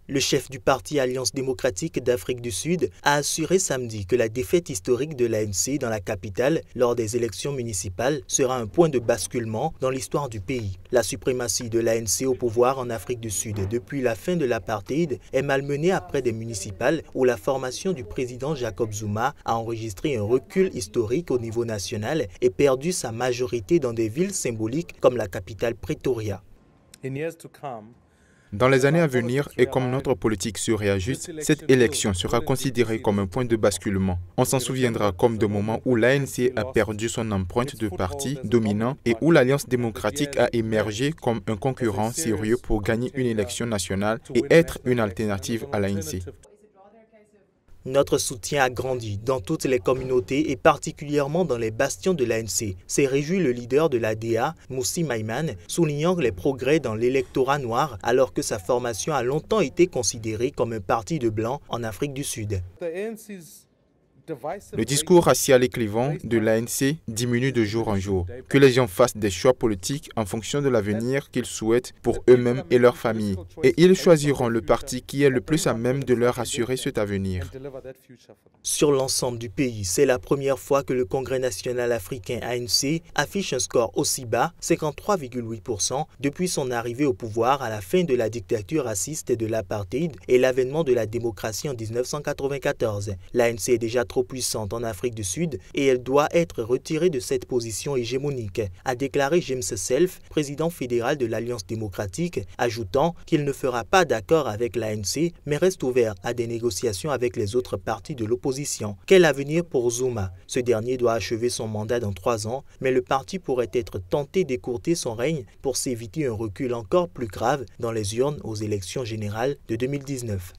Le chef du parti Alliance démocratique d'Afrique du Sud a assuré samedi que la défaite historique de l'ANC dans la capitale lors des élections municipales sera un point de basculement dans l'histoire du pays. La suprématie de l'ANC au pouvoir en Afrique du Sud depuis la fin de l'apartheid est malmenée après des municipales où la formation du président Jacob Zuma a enregistré un recul historique au niveau national et perdu sa majorité dans des villes symboliques comme la capitale Pretoria. Dans les années à venir, et comme notre politique se réajuste, cette élection sera considérée comme un point de basculement. On s'en souviendra comme de moments où l'ANC a perdu son empreinte de parti dominant et où l'Alliance démocratique a émergé comme un concurrent sérieux pour gagner une élection nationale et être une alternative à l'ANC. Notre soutien a grandi dans toutes les communautés et particulièrement dans les bastions de l'ANC, s'est réjoui le leader de l'ADA, Moussi Maïman, soulignant les progrès dans l'électorat noir alors que sa formation a longtemps été considérée comme un parti de blancs en Afrique du Sud. Le discours racial et clivant de l'ANC diminue de jour en jour. Que les gens fassent des choix politiques en fonction de l'avenir qu'ils souhaitent pour eux-mêmes et leurs familles. Et ils choisiront le parti qui est le plus à même de leur assurer cet avenir. Sur l'ensemble du pays, c'est la première fois que le Congrès national africain ANC affiche un score aussi bas, 53,8%, depuis son arrivée au pouvoir à la fin de la dictature raciste de l'apartheid et l'avènement de la démocratie en 1994. L'ANC est déjà trop puissante en Afrique du Sud et elle doit être retirée de cette position hégémonique, a déclaré James Self, président fédéral de l'Alliance démocratique, ajoutant qu'il ne fera pas d'accord avec l'ANC mais reste ouvert à des négociations avec les autres partis de l'opposition. Quel avenir pour Zuma? Ce dernier doit achever son mandat dans 3 ans, mais le parti pourrait être tenté d'écourter son règne pour s'éviter un recul encore plus grave dans les urnes aux élections générales de 2019.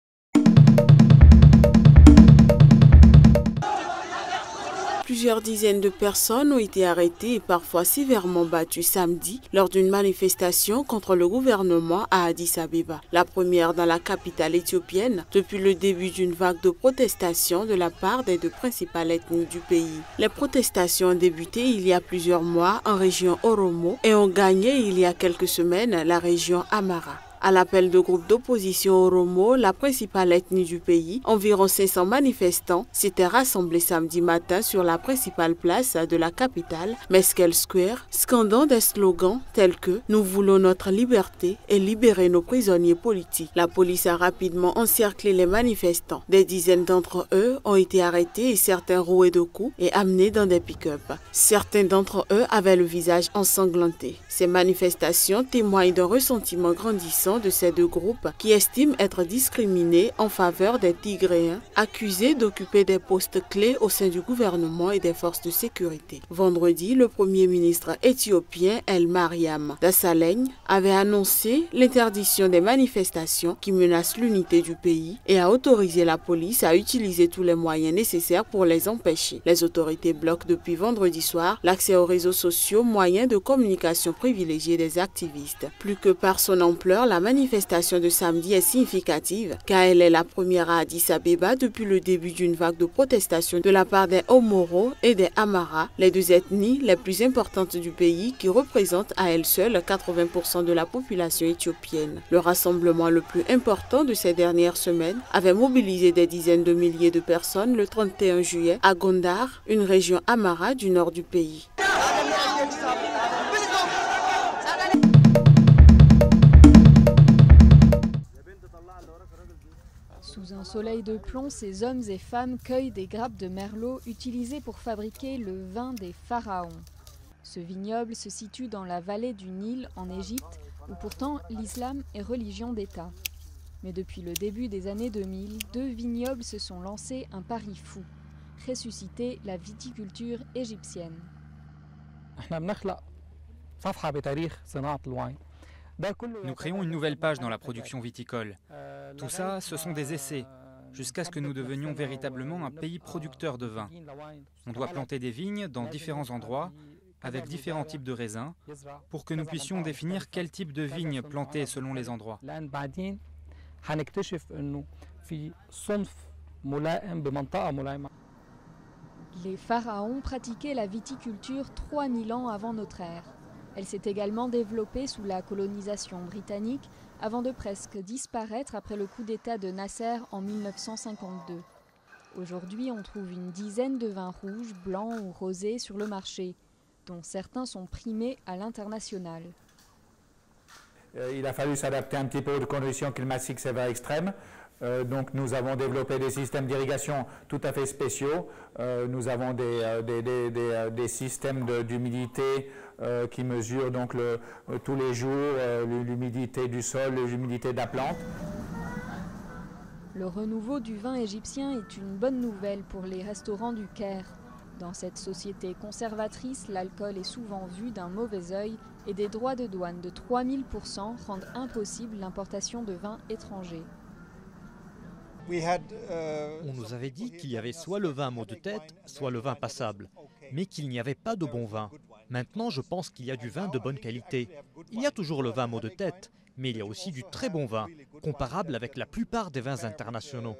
Plusieurs dizaines de personnes ont été arrêtées et parfois sévèrement battues samedi lors d'une manifestation contre le gouvernement à Addis Abeba, la première dans la capitale éthiopienne depuis le début d'une vague de protestations de la part des deux principales ethnies du pays. Les protestations ont débuté il y a plusieurs mois en région Oromo et ont gagné il y a quelques semaines la région Amhara. À l'appel de groupes d'opposition Oromo, la principale ethnie du pays, environ 500 manifestants s'étaient rassemblés samedi matin sur la principale place de la capitale, Meskel Square, scandant des slogans tels que « Nous voulons notre liberté et libérer nos prisonniers politiques ». La police a rapidement encerclé les manifestants. Des dizaines d'entre eux ont été arrêtés et certains roués de coups et amenés dans des pick-up. Certains d'entre eux avaient le visage ensanglanté. Ces manifestations témoignent d'un ressentiment grandissant de ces deux groupes qui estiment être discriminés en faveur des Tigréens accusés d'occuper des postes clés au sein du gouvernement et des forces de sécurité. Vendredi, le premier ministre éthiopien El Mariam Desalegn avait annoncé l'interdiction des manifestations qui menacent l'unité du pays et a autorisé la police à utiliser tous les moyens nécessaires pour les empêcher. Les autorités bloquent depuis vendredi soir l'accès aux réseaux sociaux, moyens de communication privilégiés des activistes. Plus que par son ampleur, la manifestation de samedi est significative car elle est la première à Addis Abeba depuis le début d'une vague de protestation de la part des Omoro et des Amhara, les deux ethnies les plus importantes du pays qui représentent à elles seules 80% de la population éthiopienne. Le rassemblement le plus important de ces dernières semaines avait mobilisé des dizaines de milliers de personnes le 31 juillet à Gondar, une région Amhara du nord du pays. Sous un soleil de plomb, ces hommes et femmes cueillent des grappes de merlot utilisées pour fabriquer le vin des pharaons. Ce vignoble se situe dans la vallée du Nil en Égypte, où pourtant l'islam est religion d'État. Mais depuis le début des années 2000, deux vignobles se sont lancés un pari fou, ressusciter la viticulture égyptienne. Nous créons une nouvelle page dans la production viticole. Tout ça, ce sont des essais, jusqu'à ce que nous devenions véritablement un pays producteur de vin. On doit planter des vignes dans différents endroits, avec différents types de raisins, pour que nous puissions définir quel type de vigne planter selon les endroits. Les pharaons pratiquaient la viticulture 3000 ans avant notre ère. Elle s'est également développée sous la colonisation britannique avant de presque disparaître après le coup d'État de Nasser en 1952. Aujourd'hui, on trouve une dizaine de vins rouges, blancs ou rosés sur le marché, dont certains sont primés à l'international. Il a fallu s'adapter un petit peu aux conditions climatiques sévères extrêmes. Donc nous avons développé des systèmes d'irrigation tout à fait spéciaux. Nous avons des systèmes d'humidité qui mesurent donc tous les jours l'humidité du sol, l'humidité de la plante. Le renouveau du vin égyptien est une bonne nouvelle pour les restaurants du Caire. Dans cette société conservatrice, l'alcool est souvent vu d'un mauvais œil et des droits de douane de 3000% rendent impossible l'importation de vins étrangers. On nous avait dit qu'il y avait soit le vin mot de tête, soit le vin passable, mais qu'il n'y avait pas de bon vin. Maintenant, je pense qu'il y a du vin de bonne qualité. Il y a toujours le vin mot de tête, mais il y a aussi du très bon vin, comparable avec la plupart des vins internationaux.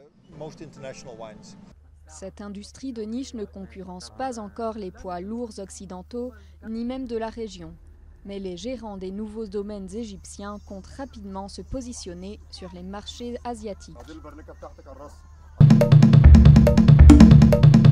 Cette industrie de niche ne concurrence pas encore les poids lourds occidentaux, ni même de la région. Mais les gérants des nouveaux domaines égyptiens comptent rapidement se positionner sur les marchés asiatiques.